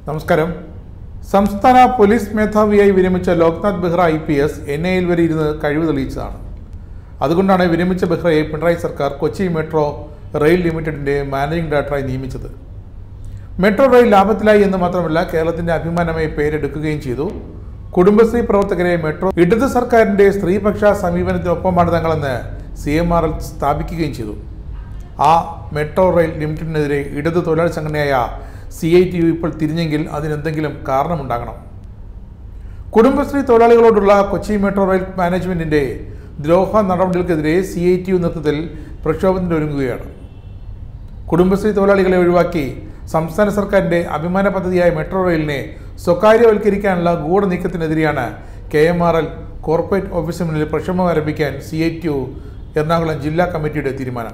നമസ്കാരം. സംസ്ഥാന പോലീസ് മേധാവിയായി വിരമിച്ച ലോക്നാഥ് ബെഹ്റ IPS NIA വരെ ഇരുന്ന് കഴിവ് തെളിയിച്ചതാണ്. അതുകൊണ്ടാണ് വിരമിച്ച ബെഹ്റയെ പിണറായി സർക്കാർ കൊച്ചി മെട്രോ റെയിൽ ലിമിറ്റഡിന്റെ മാനേജിംഗ് ഡയറക്ടറായി നിയമിച്ചത്. മെട്രോ റെയിൽ ലാഭത്തിലായി എന്ന് മാത്രമല്ല, കേരളത്തിന്റെ അഭിമാനമായി പേരെടുക്കുകയും ചെയ്തു. കുടുംബശ്രീ പ്രവർത്തകരെ മെട്രോ ഇടത് സർക്കാരിന്റെ സ്ത്രീപക്ഷ സമീപനത്തിനൊപ്പമാണ് തങ്ങളെന്ന് CMRL സ്ഥാപിക്കുകയും ചെയ്തു. ആ മെട്രോ റെയിൽ ലിമിറ്റഡിനെതിരെ ഇടത് തൊഴിലാളി സംഘടനയായ CITU ഇപ്പോൾ തിരിഞ്ഞെങ്കിൽ അതിനെന്തെങ്കിലും കാരണമുണ്ടാകണം. കുടുംബശ്രീ തൊഴിലാളികളോടുള്ള കൊച്ചി മെട്രോ റെയിൽ മാനേജ്മെന്റിന്റെ ദ്രോഹ നടപടികൾക്കെതിരെ CITU നേതൃത്വത്തിൽ പ്രക്ഷോഭത്തിന് ഒരുങ്ങുകയാണ്. കുടുംബശ്രീ തൊഴിലാളികളെ ഒഴിവാക്കി സംസ്ഥാന സർക്കാരിന്റെ അഭിമാന പദ്ധതിയായ മെട്രോ റെയിലിനെ സ്വകാര്യവൽക്കരിക്കാനുള്ള ഗൂഢനീക്കത്തിനെതിരെയാണ് KMRL കോർപ്പറേറ്റ് ഓഫീസിന് മുന്നിൽ പ്രക്ഷോഭം ആരംഭിക്കാൻ CITU എറണാകുളം ജില്ലാ കമ്മിറ്റിയുടെ തീരുമാനം.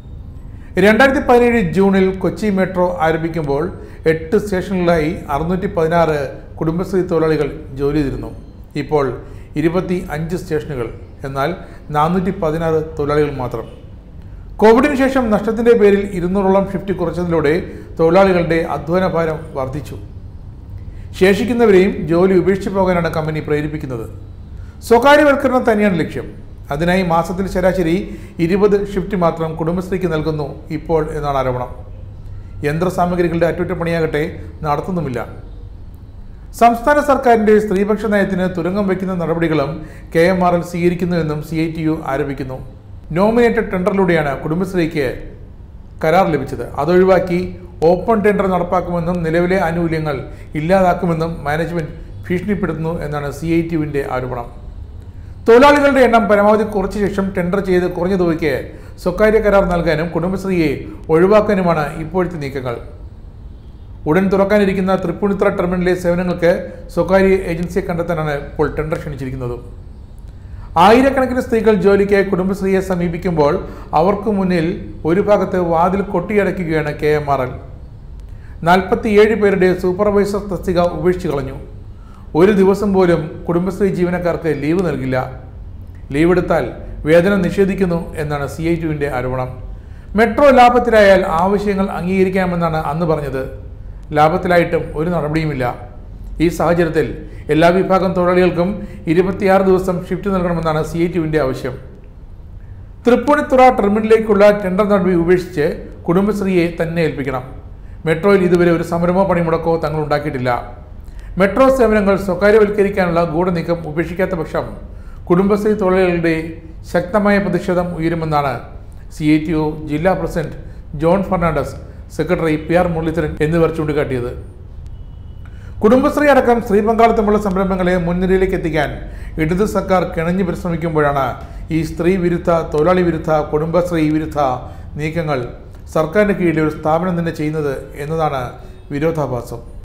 2017 ജൂണിൽ കൊച്ചി മെട്രോ ആരംഭിക്കുമ്പോൾ 8 സ്റ്റേഷനുകളിലായി 616 കുടുംബശ്രീ തൊഴിലാളികൾ ജോലി ചെയ്തിരുന്നു. ഇപ്പോൾ 25 സ്റ്റേഷനുകൾ, എന്നാൽ 416 തൊഴിലാളികൾ മാത്രം. കോവിഡിന് ശേഷം നഷ്ടത്തിന്റെ പേരിൽ 200ഓളം ഷിഫ്റ്റ് കുറച്ചതിലൂടെ തൊഴിലാളികളുടെ അധ്വാനഭാരം വർദ്ധിച്ചു. ശേഷിക്കുന്നവരെയും ജോലി ഉപേക്ഷിച്ചു പോകാനാണ് കമ്പനി പ്രേരിപ്പിക്കുന്നത്. സ്വകാര്യവൽക്കരണം തന്നെയാണ് ലക്ഷ്യം. അതിനായി മാസത്തിൽ ശരാശരി 20 ഷിഫ്റ്റ് മാത്രം കുടുംബശ്രീക്ക് നൽകുന്നു ഇപ്പോൾ എന്നാണ് ആരോപണം. യന്ത്രസാമഗ്രികളുടെ അറ്റകുറ്റപ്പണിയാകട്ടെ നടത്തുന്നുമില്ല. സംസ്ഥാന സർക്കാരിന്റെ സ്ത്രീപക്ഷ നയത്തിന് തുരങ്കം വയ്ക്കുന്ന നടപടികളും KMRL സ്വീകരിക്കുന്നുവെന്നും CITU ആരോപിക്കുന്നു. നോമിനേറ്റഡ് ടെൻഡറിലൂടെയാണ് കുടുംബശ്രീക്ക് കരാർ ലഭിച്ചത്. അതൊഴിവാക്കി ഓപ്പൺ ടെൻഡർ നടപ്പാക്കുമെന്നും നിലവിലെ ആനുകൂല്യങ്ങൾ ഇല്ലാതാക്കുമെന്നും മാനേജ്മെന്റ് ഭീഷണിപ്പെടുത്തുന്നു എന്നാണ് CITUവിന്റെ ആരോപണം. തൊഴിലാളികളുടെ എണ്ണം പരമാവധി കുറച്ച ശേഷം ടെൻഡർ ചെയ്ത് കുറഞ്ഞ തുകയ്ക്ക് സ്വകാര്യ കരാർ നൽകാനും കുടുംബശ്രീയെ ഒഴിവാക്കാനുമാണ് ഇപ്പോഴത്തെ നീക്കങ്ങൾ. ഉടൻ തുറക്കാനിരിക്കുന്ന തൃപ്പൂണിത്തുറ ടെർമിനലിലെ സേവനങ്ങൾക്ക് സ്വകാര്യ ഏജൻസിയെ കണ്ടെത്താനാണ് ഇപ്പോൾ ടെൻഡർ ക്ഷണിച്ചിരിക്കുന്നത്. ആയിരക്കണക്കിന് സ്ത്രീകൾ ജോലിക്ക് കുടുംബശ്രീയെ സമീപിക്കുമ്പോൾ അവർക്ക് മുന്നിൽ ഒരു ഭാഗത്ത് വാതിൽ കൊട്ടിയടയ്ക്കുകയാണ് KMRL. 47 പേരുടെ സൂപ്പർവൈസർ തസ്തിക ഉപേക്ഷിച്ചു കളഞ്ഞു. ഒരു ദിവസം പോലും കുടുംബശ്രീ ജീവനക്കാർക്ക് ലീവ് നൽകില്ല. ലീവ് എടുത്താൽ വേതനം നിഷേധിക്കുന്നു എന്നാണ് CITUവിന്റെ ആരോപണം. മെട്രോ ലാഭത്തിലായാൽ ആവശ്യങ്ങൾ അംഗീകരിക്കാമെന്നാണ് അന്ന് പറഞ്ഞത്. ലാഭത്തിലായിട്ടും ഒരു നടപടിയുമില്ല. ഈ സാഹചര്യത്തിൽ എല്ലാ വിഭാഗം തൊഴിലാളികൾക്കും 26 ദിവസം ഷിഫ്റ്റ് നൽകണമെന്നാണ് CITUവിന്റെ ആവശ്യം. തൃപ്പൂണിത്തുറ ടെർമിനലിലേക്കുള്ള ടെൻഡർ നടപടി ഉപേക്ഷിച്ച് കുടുംബശ്രീയെ തന്നെ ഏൽപ്പിക്കണം. മെട്രോയിൽ ഇതുവരെ ഒരു സമരമോ പണിമുടക്കോ തങ്ങൾ ഉണ്ടാക്കിയിട്ടില്ല. മെട്രോ സേവനങ്ങൾ സ്വകാര്യവൽക്കരിക്കാനുള്ള ഗൂഢനീക്കം ഉപേക്ഷിക്കാത്ത പക്ഷം കുടുംബശ്രീ തൊഴിലാളികളുടെ ശക്തമായ പ്രതിഷേധം ഉയരുമെന്നാണ് CITU ജില്ലാ president John Fernandez, secretary PR Muraleedharan എന്നിവർ ചൂണ്ടിക്കാട്ടിയത്. കുടുംബശ്രീ അടക്കം സ്ത്രീ പങ്കാളിത്തമുള്ള സംരംഭങ്ങളെ മുൻനിരയിലേക്ക് എത്തിക്കാൻ ഇടത് സർക്കാർ കിണഞ്ഞു പരിശ്രമിക്കുമ്പോഴാണ് ഈ സ്ത്രീ വിരുദ്ധ, തൊഴിലാളി വിരുദ്ധ, കുടുംബശ്രീ വിരുദ്ധ നീക്കങ്ങൾ സർക്കാരിന് കീഴിൽ ഒരു സ്ഥാപനം തന്നെ ചെയ്യുന്നത് എന്നതാണ് വിരോധാഭാസം.